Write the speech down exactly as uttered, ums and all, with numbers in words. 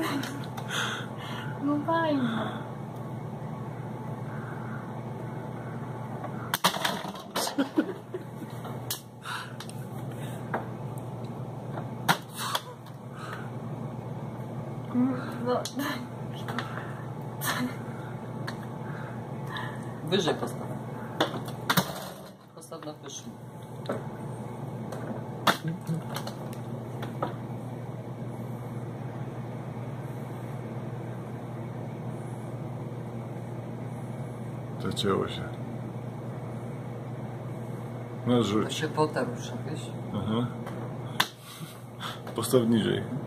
No fajnie. No. Wyżej postaw. Postaw na wyższym. Zacięło się. No rzuć. To się potem rusza, wiesz? Aha. Postaw niżej.